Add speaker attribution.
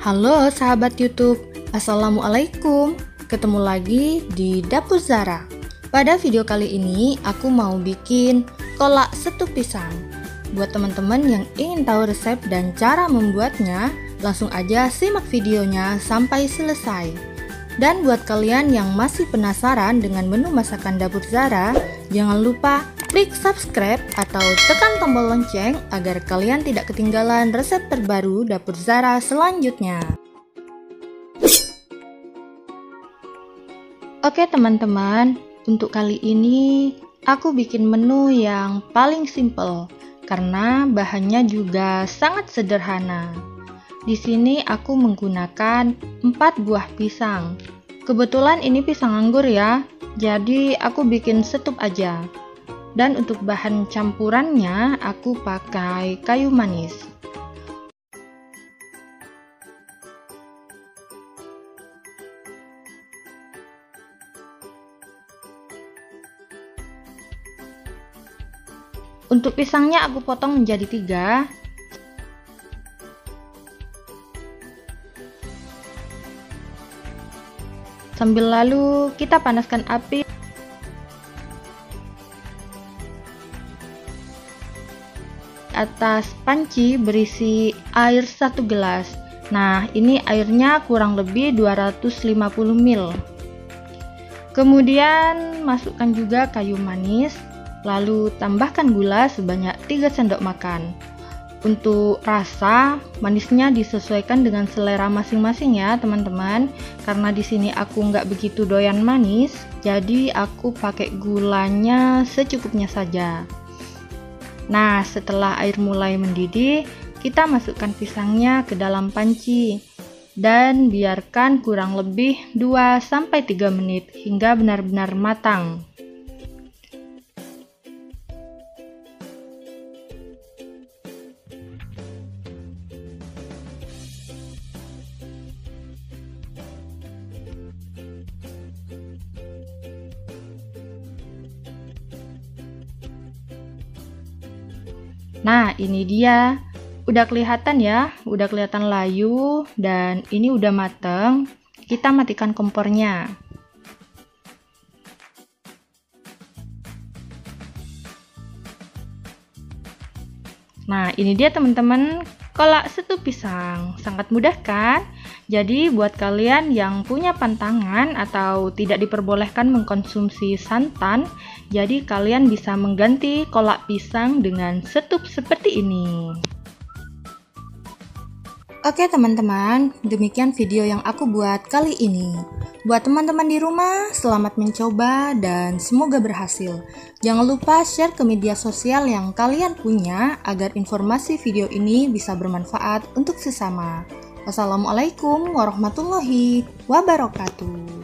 Speaker 1: Halo sahabat YouTube, Assalamualaikum. Ketemu lagi di Dapur Zara. Pada video kali ini aku mau bikin kolak setup pisang. Buat teman-teman yang ingin tahu resep dan cara membuatnya, langsung aja simak videonya sampai selesai. Dan buat kalian yang masih penasaran dengan menu masakan Dapur Zara, jangan lupa klik subscribe atau tekan tombol lonceng agar kalian tidak ketinggalan resep terbaru Dapur Zara selanjutnya. Oke teman-teman, untuk kali ini aku bikin menu yang paling simple karena bahannya juga sangat sederhana. Di sini aku menggunakan 4 buah pisang. Kebetulan ini pisang anggur ya, jadi aku bikin setup aja. Dan untuk bahan campurannya aku pakai kayu manis. Untuk pisangnya aku potong menjadi 3. Sambil lalu kita panaskan api. Atas panci berisi air 1 gelas. Nah, ini airnya kurang lebih 250 ml. Kemudian masukkan juga kayu manis, lalu tambahkan gula sebanyak 3 sendok makan. Untuk rasa, manisnya disesuaikan dengan selera masing-masing ya, teman-teman. Karena di sini aku nggak begitu doyan manis, jadi aku pakai gulanya secukupnya saja. Nah, setelah air mulai mendidih, kita masukkan pisangnya ke dalam panci dan biarkan kurang lebih 2-3 menit hingga benar-benar matang. Nah, ini dia. Udah kelihatan ya, udah kelihatan layu dan ini udah mateng. Kita matikan kompornya. Nah, ini dia teman-teman, kolak setup pisang. Sangat mudah kan? Jadi buat kalian yang punya pantangan atau tidak diperbolehkan mengkonsumsi santan, jadi kalian bisa mengganti kolak pisang dengan setup seperti ini. Oke teman-teman, demikian video yang aku buat kali ini. Buat teman-teman di rumah, selamat mencoba dan semoga berhasil. Jangan lupa share ke media sosial yang kalian punya agar informasi video ini bisa bermanfaat untuk sesama. Wassalamualaikum warahmatullahi wabarakatuh.